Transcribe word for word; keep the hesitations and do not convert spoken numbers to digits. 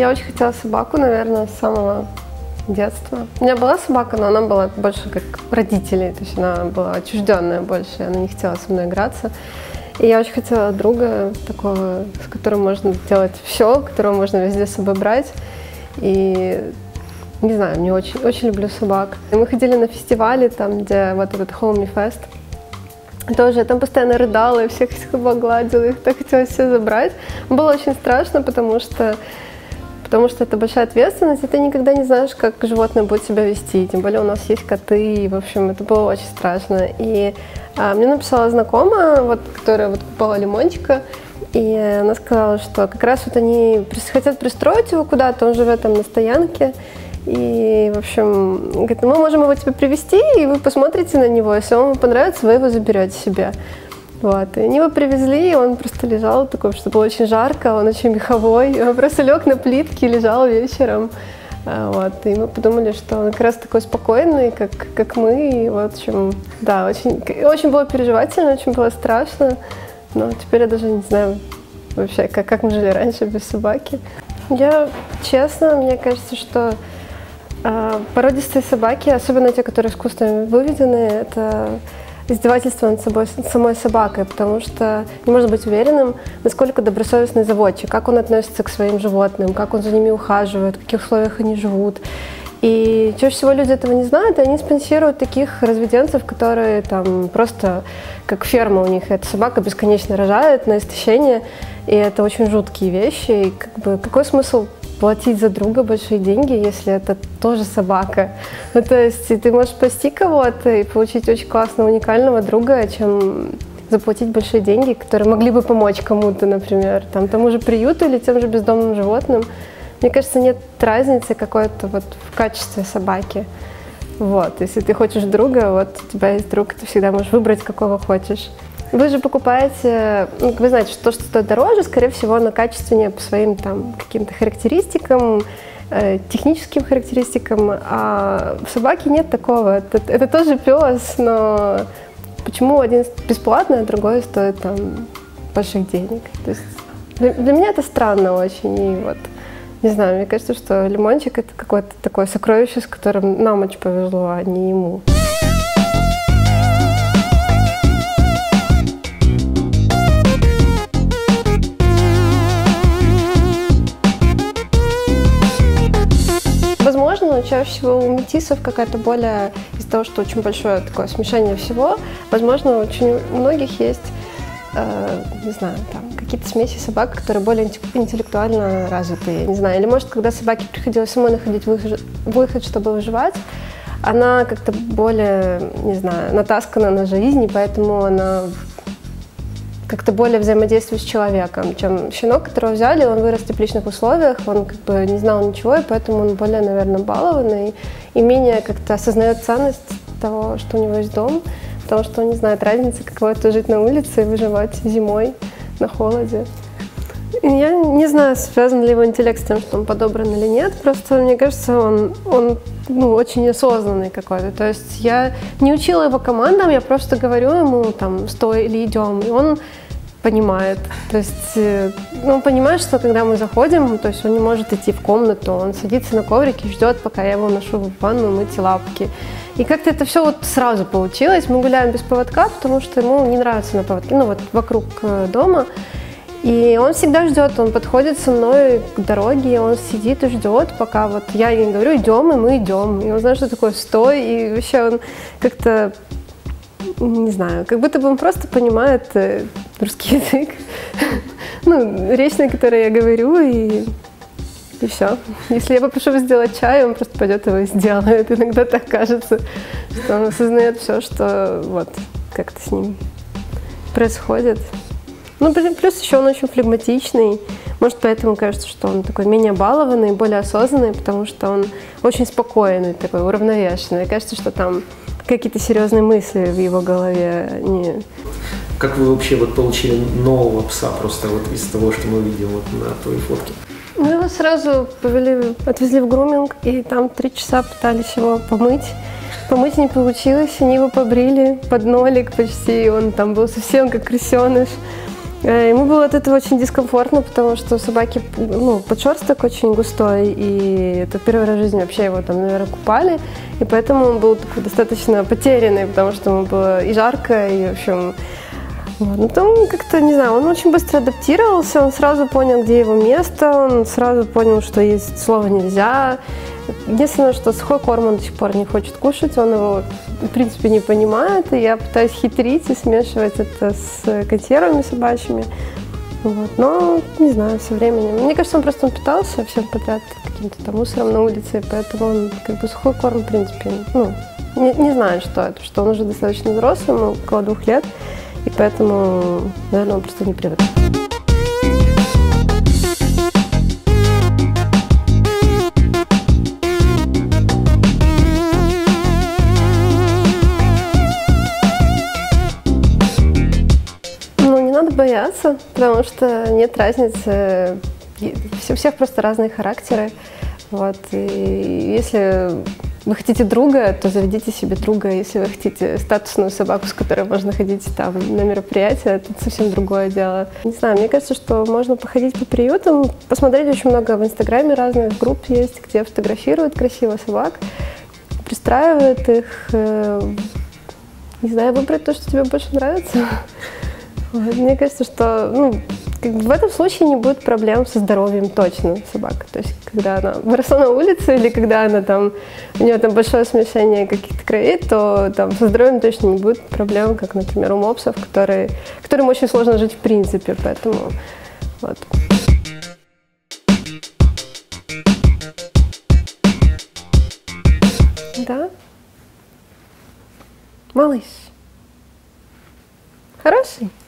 Я очень хотела собаку, наверное, с самого детства. У меня была собака, но она была больше как родители, то есть она была отчужденная больше, она не хотела со мной играться. И я очень хотела друга такого, с которым можно делать все, которого можно везде с собой брать. И не знаю, мне очень, очень люблю собак. И мы ходили на фестивали, там, где вот этот Homey Fest. Тоже я там постоянно рыдала, и всех собак гладила, их так хотелось все забрать. Было очень страшно, потому что, потому что это большая ответственность, и ты никогда не знаешь, как животное будет себя вести. Тем более у нас есть коты, и, в общем, это было очень страшно. И а, мне написала знакомая, вот, которая вот купала лимончика, и она сказала, что как раз вот они хотят пристроить его куда-то, он живет там на стоянке. И, в общем, говорит, мы можем его тебе привезти, и вы посмотрите на него, если он вам понравится, вы его заберете себе. Вот. И они его привезли, и он просто лежал такой, что было очень жарко, он очень меховой, он просто лег на плитке, лежал вечером. Вот. И мы подумали, что он как раз такой спокойный, как, как мы, и, в общем, да, очень, очень было переживательно, очень было страшно, но теперь я даже не знаю вообще, как, как мы жили раньше без собаки. Я, честно, мне кажется, что породистые собаки, особенно те, которые искусственно выведены, это издевательство над собой, самой собакой, потому что не можно быть уверенным, насколько добросовестный заводчик, как он относится к своим животным, как он за ними ухаживает, в каких условиях они живут. И чаще всего люди этого не знают, и они спонсируют таких разведенцев, которые там просто как ферма у них, эта собака бесконечно рожает на истощение, и это очень жуткие вещи. И как бы какой смысл платить за друга большие деньги, если это тоже собака? Ну, то есть ты можешь спасти кого-то и получить очень классного, уникального друга, чем заплатить большие деньги, которые могли бы помочь кому-то, например, там, тому же приюту или тем же бездомным животным. Мне кажется, нет разницы какой-то вот в качестве собаки. Вот, если ты хочешь друга, вот у тебя есть друг, ты всегда можешь выбрать, какого хочешь. Вы же покупаете, ну, вы знаете, что то, что стоит дороже, скорее всего, оно качественнее по своим там каким-то характеристикам, э, техническим характеристикам, а в собаке нет такого. Это, это тоже пес, но почему один бесплатный, а другой стоит там больших денег? То есть для, для меня это странно очень, и вот, не знаю, мне кажется, что лимончик — это какое-то такое сокровище, с которым нам очень повезло, а не ему. Возможно, но чаще всего у метисов какая-то более, из-за того, что очень большое такое смешение всего, возможно, очень у многих есть, э, не знаю, там, какие-то смеси собак, которые более интеллектуально развитые, не знаю, или может, когда собаке приходилось самой находить выход, выход, чтобы выживать, она как-то более, не знаю, натаскана на жизнь, и поэтому она как-то более взаимодействует с человеком, чем щенок, которого взяли, он вырос в тепличных условиях, он как бы не знал ничего, и поэтому он более, наверное, балованный и менее как-то осознает ценность того, что у него есть дом, потому что он не знает разницы, каково это жить на улице и выживать зимой на холоде. Я не знаю, связан ли его интеллект с тем, что он подобран или нет, просто мне кажется, он, он ну, очень осознанный какой-то. То есть я не учила его командам, я просто говорю ему, там, стой или идем, и он понимает. То есть ну, он понимает, что когда мы заходим, то есть он не может идти в комнату, он садится на коврик и ждет, пока я его ношу в ванну мыть лапки. И как-то это все вот сразу получилось. Мы гуляем без поводка, потому что ему не нравится на поводке, ну вот вокруг дома. И он всегда ждет, он подходит со мной к дороге, он сидит и ждет, пока вот я ей говорю, идем, и мы идем. И он знает, что такое стой, и вообще он как-то, не знаю, как будто бы он просто понимает русский язык, ну, речь, на которой я говорю, и, и все. Если я попрошу его сделать чай, он просто пойдет его и сделает. Иногда так кажется, что он осознает все, что вот как-то с ним происходит. Ну, плюс еще он очень флегматичный, может, поэтому кажется, что он такой менее балованный, более осознанный, потому что он очень спокойный, такой уравновешенный. Кажется, что там какие-то серьезные мысли в его голове. Не... Как вы вообще вот получили нового пса просто вот из того, что мы видим вот на твоей фотке? Мы его сразу повели, отвезли в груминг, и там три часа пытались его помыть. Помыть не получилось, они его побрили под нолик почти, он там был совсем как крысеныш. Ему было от этого очень дискомфортно, потому что у собаки, ну, подшерсток очень густой, и это первый раз в жизни вообще его там, наверное, купали, и поэтому он был такой достаточно потерянный, потому что ему было и жарко, и, в общем, вот. Ну, там как-то, не знаю, он очень быстро адаптировался, он сразу понял, где его место, он сразу понял, что есть слово «нельзя». Единственное, что сухой корм он до сих пор не хочет кушать, он его, в принципе, не понимает, и я пытаюсь хитрить и смешивать это с консервами собачьими. Вот. Но, не знаю, со временем. Мне кажется, он просто он питался всем подряд каким-то там мусором на улице, поэтому он, как бы, сухой корм, в принципе, ну, не, не знает, что это, что он уже достаточно взрослый, ему около двух лет, и поэтому, наверное, он просто не привык. Надо бояться, потому что нет разницы, у всех просто разные характеры, вот, и если вы хотите друга, то заведите себе друга, если вы хотите статусную собаку, с которой можно ходить там на мероприятия, это совсем другое дело. Не знаю, мне кажется, что можно походить по приютам, посмотреть очень много в Инстаграме разных групп есть, где фотографируют красиво собак, пристраивают их, не знаю, выбрать то, что тебе больше нравится. Мне кажется, что ну, как бы в этом случае не будет проблем со здоровьем точно собака. То есть, когда она выросла на улице или когда она там, у нее там большое смешение каких-то кровей, то там со здоровьем точно не будет проблем, как, например, у мопсов, которые, которым очень сложно жить в принципе. Поэтому вот. Да? Малыш. Хороший?